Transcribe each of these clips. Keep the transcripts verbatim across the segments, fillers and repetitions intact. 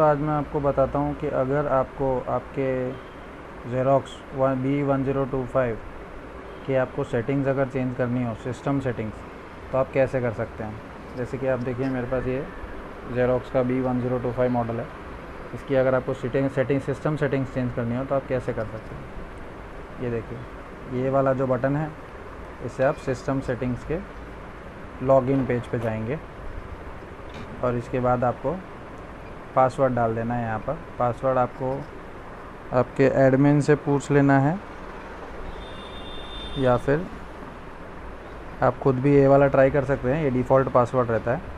आज मैं आपको बताता हूँ कि अगर आपको आपके Xerox one B one zero two five की आपको सेटिंग्स अगर चेंज करनी हो, सिस्टम सेटिंग्स, तो आप कैसे कर सकते हैं। जैसे कि आप देखिए मेरे पास ये ज़ेरोक्स का B one zero two five model है। इसकी अगर आपको setting setting system settings change करनी हो तो आप कैसे कर सकते हैं। ये देखिए, ये वाला जो बटन है, इससे आप सिस्टम सेटिंग्स के लॉगिन पेज पे जाएंगे और इसके बाद आपको पासवर्ड डाल देना है। यहाँ पर पासवर्ड आपको आपके एडमिन से पूछ लेना है या फिर आप खुद भी ये वाला ट्राई कर सकते हैं। ये डिफ़ॉल्ट पासवर्ड रहता है।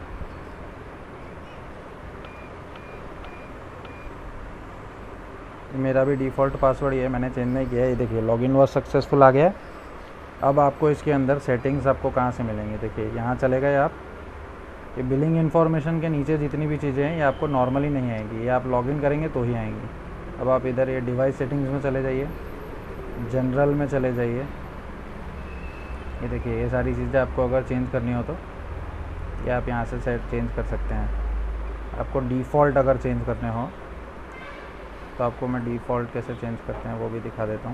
मेरा भी डिफ़ॉल्ट पासवर्ड ये है, मैंने चेंज नहीं किया है। ये देखिए लॉगिन वॉज सक्सेसफुल आ गया है। अब आपको इसके अंदर सेटिंग्स आपको कहाँ से मिलेंगे, देखिए यहाँ चले गए आप। ये बिलिंग इन्फॉर्मेशन के नीचे जितनी भी चीज़ें हैं ये आपको नॉर्मली नहीं आएंगी, ये आप लॉगिन करेंगे तो ही आएंगी। अब आप इधर ये डिवाइस सेटिंग्स में चले जाइए, जनरल में चले जाइए। ये देखिए ये सारी चीज़ें आपको अगर चेंज करनी हो तो ये आप यहाँ से सेट चेंज कर सकते हैं। आपको डिफ़ॉल्ट अगर चेंज करने हो तो आपको मैं डिफ़ॉल्ट कैसे चेंज करते हैं वो भी दिखा देता हूँ।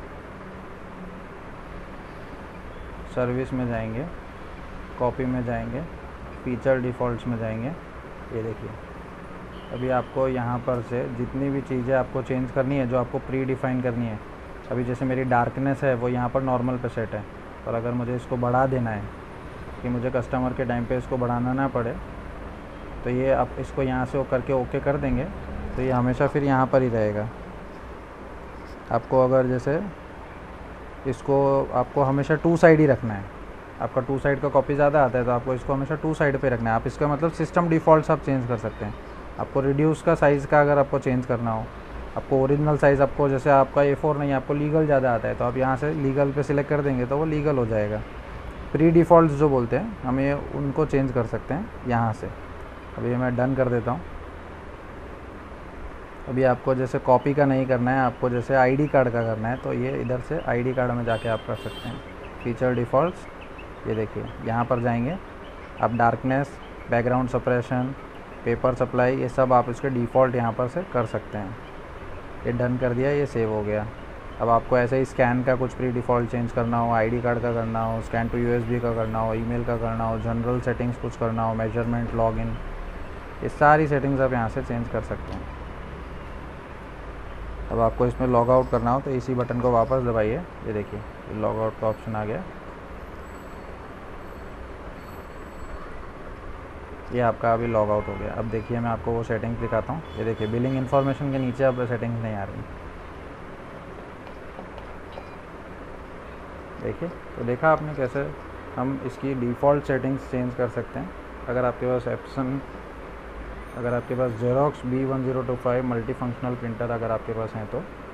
सर्विस में जाएंगे, कॉपी में जाएंगे, फीचर डिफ़ॉल्ट्स में जाएंगे। ये देखिए अभी आपको यहाँ पर से जितनी भी चीज़ें आपको चेंज करनी है, जो आपको प्री डिफ़ाइन करनी है। अभी जैसे मेरी डार्कनेस है वो यहाँ पर नॉर्मल पे सेट है, और अगर मुझे इसको बढ़ा देना है कि मुझे कस्टमर के टाइम पे इसको बढ़ाना ना पड़े, तो ये आप इसको यहाँ से करके ओके कर देंगे तो ये हमेशा फिर यहाँ पर ही रहेगा। आपको अगर जैसे इसको आपको हमेशा टू साइड ही रखना है, आपका टू साइड का कॉपी ज़्यादा आता है तो आपको इसको हमेशा टू साइड पे रखना है। आप इसका मतलब सिस्टम डिफ़ॉल्ट्स आप चेंज कर सकते हैं। आपको रिड्यूस का साइज़ का अगर आपको चेंज करना हो, आपको ओरिजिनल साइज़, आपको जैसे आपका ए फोर नहीं, आपको लीगल ज़्यादा आता है तो आप यहाँ से लीगल पे सिलेक्ट कर देंगे तो वो लीगल हो जाएगा। प्री डिफ़ॉल्ट्स जो बोलते हैं हम ये उनको चेंज कर सकते हैं यहाँ से। अभी मैं डन कर देता हूँ। अभी आपको जैसे कॉपी का नहीं करना है, आपको जैसे आईडी कार्ड का करना है तो ये इधर से आईडी कार्ड में जाके आप कर सकते हैं। फीचर डिफ़ॉल्ट्स, ये देखिए यहाँ पर जाएंगे आप, darkness, background suppression, paper supply, ये सब आप इसके डिफ़ॉल्ट यहाँ पर से कर सकते हैं। ये डन कर दिया, ये सेव हो गया। अब आपको ऐसे ही स्कैन का कुछ प्री डिफ़ॉल्ट चेंज करना हो, आईडी कार्ड का करना हो, स्कैन टू यूएसबी का करना हो, ईमेल का करना हो, जनरल सेटिंग्स कुछ करना हो, मेजरमेंट, लॉगिन, ये सारी सेटिंग्स आप यहाँ से चेंज कर सकते हैं। अब आपको इसमें लॉग आउट करना हो तो इसी बटन को वापस दबाइए। ये देखिए ये लॉग आउट का ऑप्शन आ गया। ये आपका अभी लॉग आउट हो गया। अब देखिए मैं आपको वो सेटिंग्स दिखाता हूँ। ये देखिए बिलिंग इन्फॉर्मेशन के नीचे अब सेटिंग्स नहीं आ रही, देखिए। तो देखा आपने कैसे हम इसकी डिफ़ॉल्ट सेटिंग्स चेंज कर सकते हैं। अगर आपके पास एप्सन अगर आपके पास Xerox B one zero two five multi functional printer अगर आपके पास हैं तो